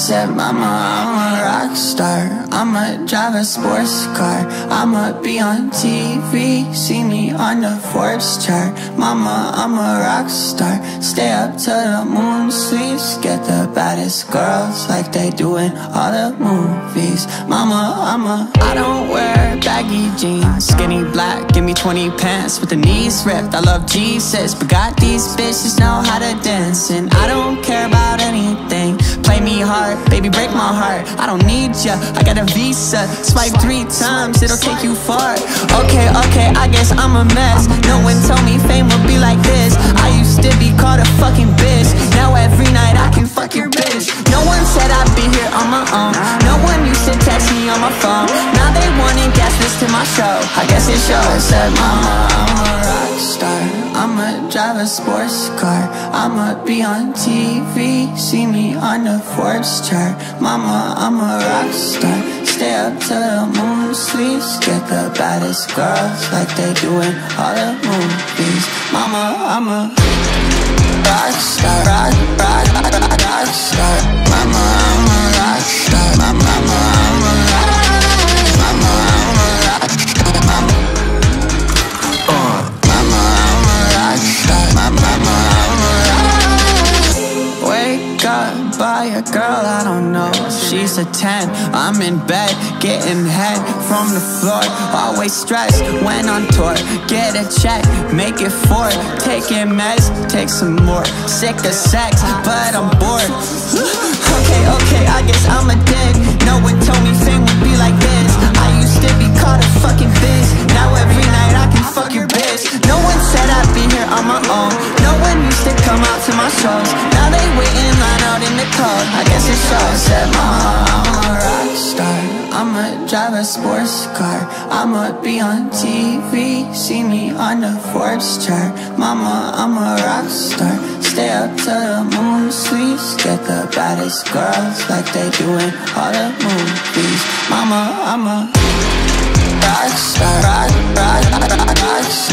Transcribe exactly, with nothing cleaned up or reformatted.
said, mama, I'm a rock star. I'ma drive a sports car. I'ma be on T V, see me on the Forbes chart. Mama, I'm a rock star. Stay up to the moon, sleeps. Get the baddest girls like they do in all the movies. Mama, I'm a I don't wear baggy jeans. Skinny black, give me twenty pants with the knees ripped. I love Jesus, but got these bitches know how to dance. And I don't care about anything. Play me hard, baby, break my heart. I don't need ya, I got a visa. Swipe three times, it'll take you far. Okay, okay, I guess I'm a mess. No one told me fame would be like this. I used to be called a fucking bitch. Now every night I can fuck your bitch. No one said I'd be here on my own. No one used to text me on my phone. Now they wanna guest list to my show. I guess it shows. I said, mama, I'm a rock star. I'ma drive a sports car. I'ma be on T V, see me on the Forbes chart. Mama, I'm a rock star. Stay up to the moon, sleeps. Get the baddest girls like they do in all the movies. Mama, I'm a rock star, rock, rock, rock, rock star. Mama, I'm a rock star. Mama, mama, I'm a rock star. Mama, I'm a rock star. Mama, uh, mama, I'm a rock star. Mama, mama, I'm a rock star. Wake up, buy a girl I don't know. She's a ten. I'm in bed, getting head from the floor. Always stressed when on tour. Get a check, make it four. Taking meds, take some more. Sick of sex, but I'm bored. Okay, okay, I guess I'm a dick. No one told me fame would be like this. I used to be called a fucking bitch. Now every night I can fuck your bitch. No one said I'd be here on my own. No one used to come out to my shows. Now they wait in line out in the cold. I guess it shows. I said, mama, I'm a rock star. I'ma drive a sports car. I'ma be on T V, see me on the Forbes chart. Mama, I'm a rock star. Stay up to the moon, sleeps. Get the baddest girls like they do in all the movies. Mama, I'm a rock star, rock, rock, rock, rock star.